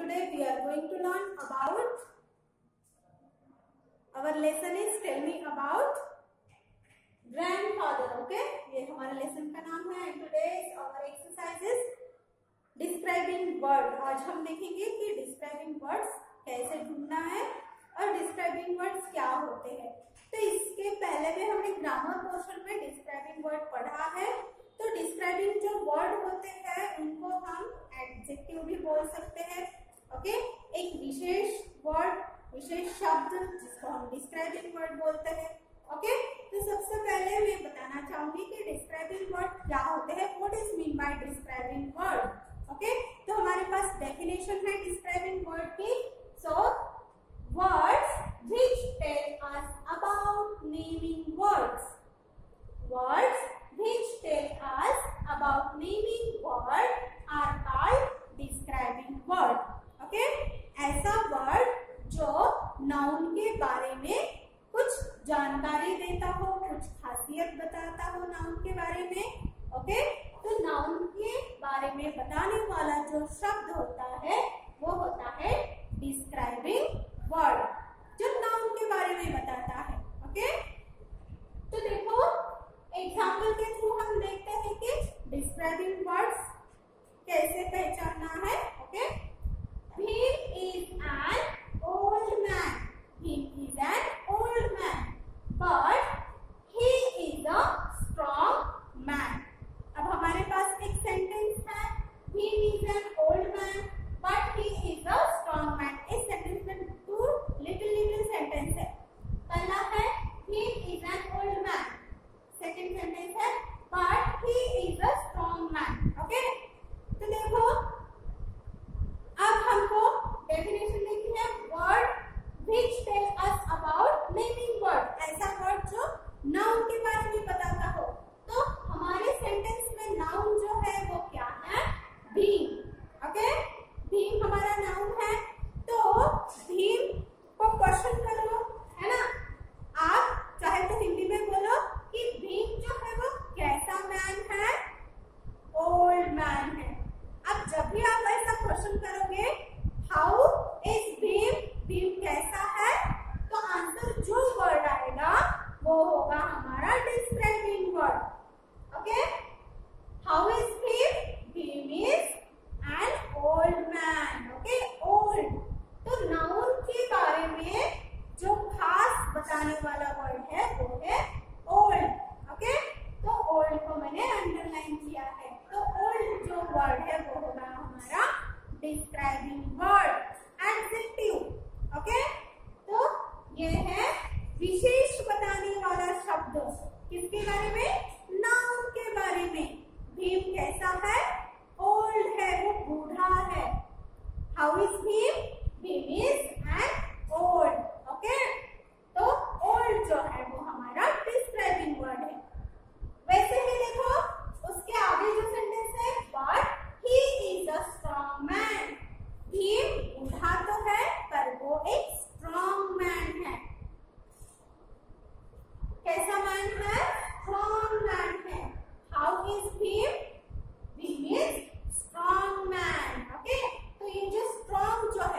today we are going to learn about, our lesson is tell me about grandfather. Okay, ये हमारे lesson का नाम है and today's our exercise is describing word. आज हम देखेंगे कि describing words कैसे ढूंढना है और describing words क्या होते हैं. तो इसके पहले भी हमने ग्रामर पोर्शन में describing word पढ़ा है. तो डिस्क्राइबिंग जो वर्ड होते हैं उनको हम एडजेक्टिव भी बोल सकते हैं. ओके, एक विशेष वर्ड, विशेष शब्द जिसको हम डिस्क्राइबिंग वर्ड बोलते हैं. ओके, तो सबसे पहले मैं बताना चाहूंगी कि डिस्क्राइबिंग वर्ड क्या होते हैं. What is mean by describing word. Okay, तो हमारे पास डेफिनेशन है डिस्क्राइबिंग वर्ड की. So words which tell us about naming words. Words which tell us about naming word are called describing word. Okay, ऐसा word जो noun के बारे में कुछ जानकारी देता हो, कुछ खासियत बताता हो noun के बारे में. Okay, तो noun के बारे में बताने वाला जो शब्द होता है वो होता है describing word, जो noun के बारे में बताता है. Okay, तो देखो एग्जाम्पल के थ्रू हम देखते हैं कि डिस्क्राइबिंग वर्ड्स कैसे पहचानना है. Okay, Bhim is an old man. Bhim is an old man but he is a strong man. अब हमारे पास एक सेंटेंस है, Bhim is an old man but he is a strong man. इस सेंटेंस में टू लिटिल सेंटेंस है. पहला है Bhim is an old man, second sentence है but he is a strong man. Okay, तो देखो अब हमको डेफिनेशन देखनी है. Word which tell us about naming word, ऐसा वर्ड जो नाउन के बारे में बताता हो. तो हमारे सेंटेंस में नाउन जो है वो क्या है, भीम. ओके, भीम हमारा नाउन है. तो भीम को क्वेश्चन करो, है ना. आप चाहे तो हिंदी में बोलो कि भीम जो है वो कैसा मैन है, ओल्ड मैन है. अब जब भी आप ऐसा क्वेश्चन करोगे हाउ इज भीम, भीम कैसा है, तो आंसर जो वर्ड आएगा वो होगा हमारा describing word. Okay, how is Bhim, Bhim is an old man. Okay, old तो नाउन के बारे में जो खास बताने वाला वर्ड है वो है ओल्ड. ओके, तो ओल्ड को मैंने अंडरलाइन किया है. तो ओल्ड जो वर्ड है वो होगा हमारा डिस्क्राइबिंग वर्ड, एडजेक्टिव. ओके, तो ये है विशेष बताने वाला शब्द. किसके बारे में, नाउन के बारे में. भीम कैसा है, ओल्ड है, वो बूढ़ा है. How is Bhim, Bhim is an old. Okay, तो ओल्ड जो है वो हमारा डिस्क्राइबिंग वर्ड है. वैसे ही देखो उसके आगे जो सेंटेंस है, but he is a strong man. Bhim बूढ़ा तो है पर वो एक स्ट्रॉन्ग मैन है. कैसा मैन है, स्ट्रॉन्ग मैन है. How is Bhim, Bhim is strong man. Okay, तो ये जो स्ट्रॉन्ग जो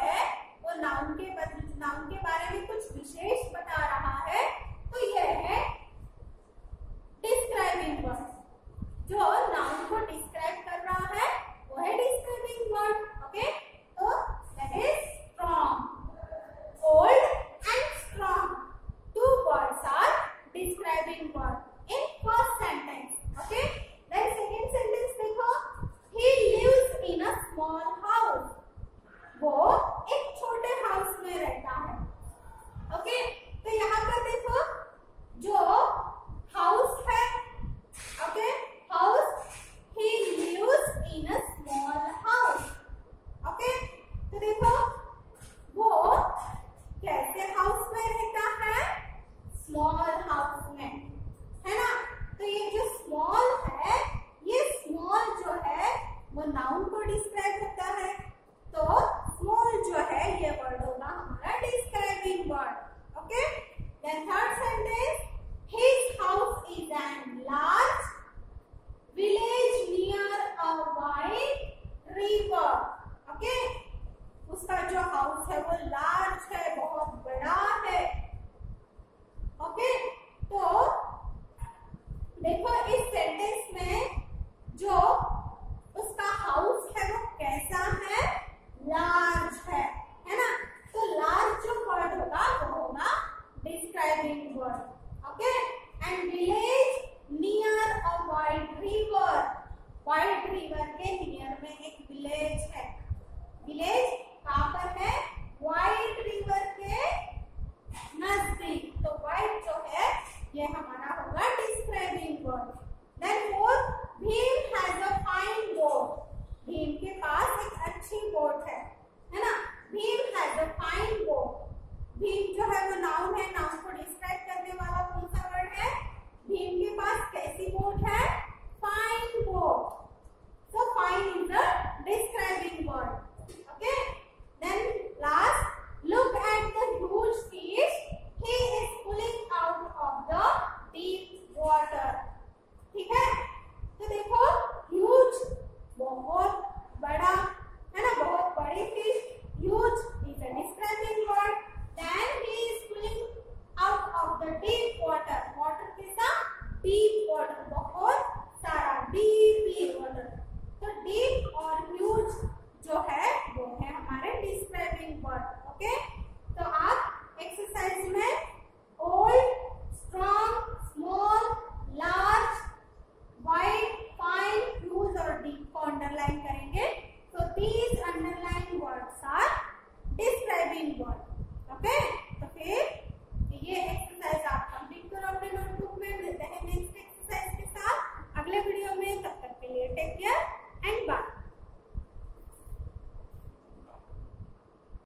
वर्ड।